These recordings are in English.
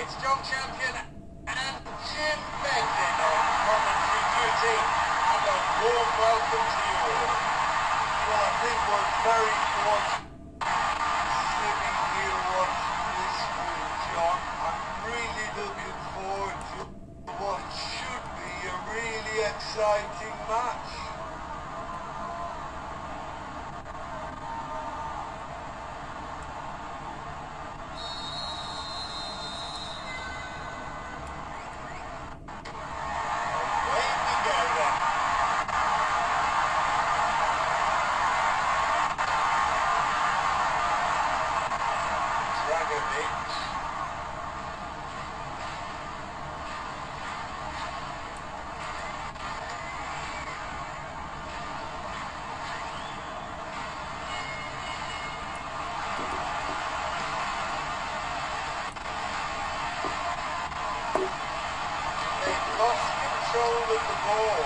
It's John Champion and Jim Begdon on commentary duty, and a warm welcome to you all. Well, I think we're very fortunate sitting here watching this with John. I'm really looking forward to what should be a really exciting match. Control of the ball.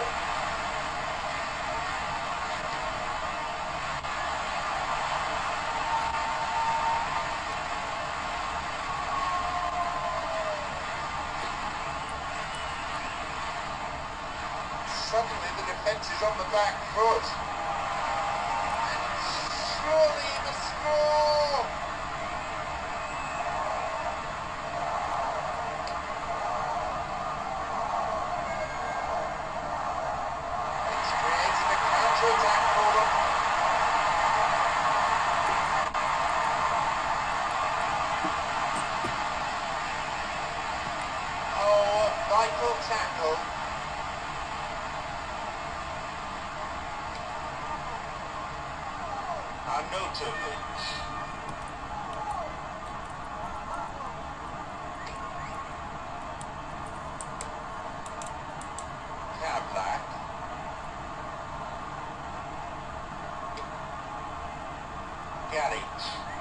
Suddenly the defence is on the back foot. And surely the score! Vital tackle. Arnautovic. Kablak. Garrett.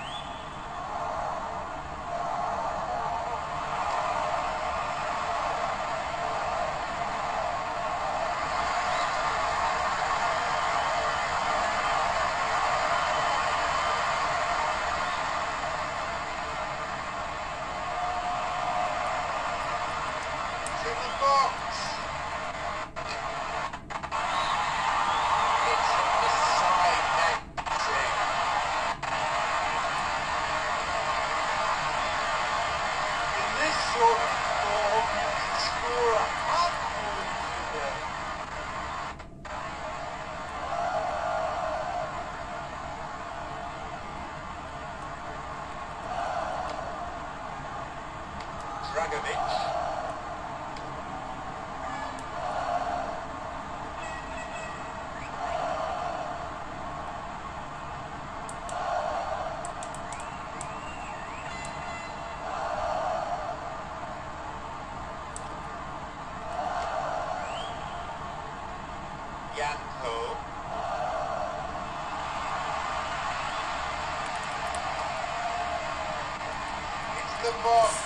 Yanko. It's the box.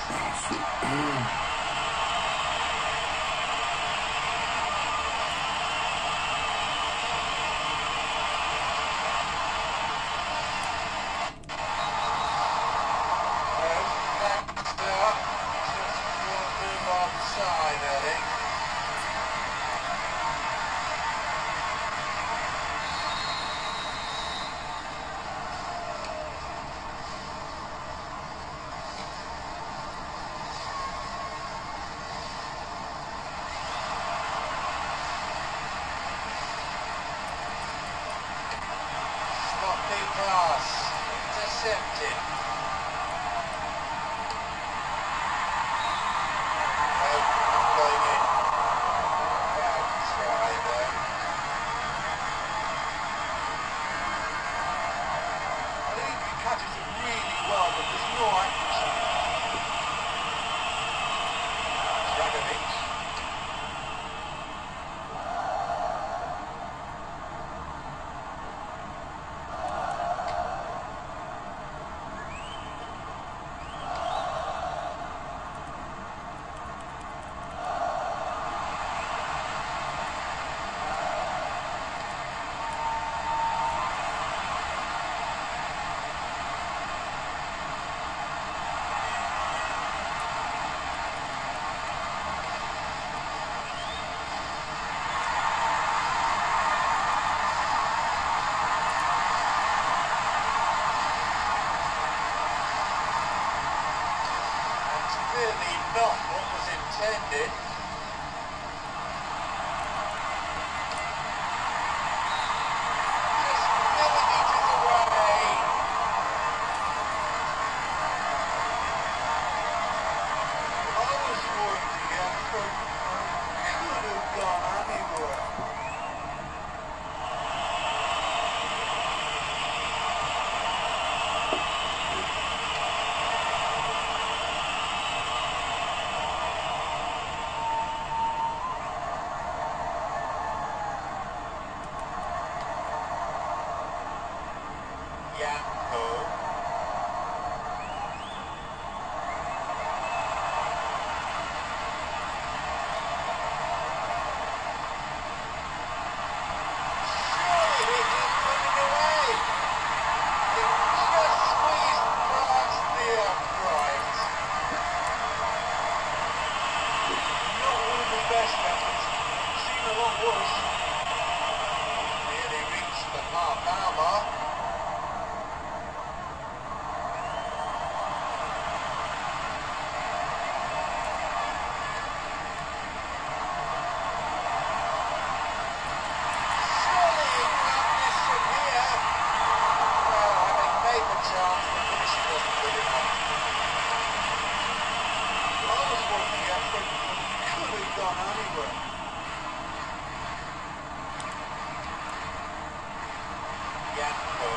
Pass intercepted. Going in. Bad try though. I think he catches it really well, but there's no accuracy. Dragovic. push. Nearly reached the half-hour mark. Surely he grabbed this from here. Well, having made the chance, the finish wasn't good enough. That was one of the effort that could have gone anywhere. Yanko.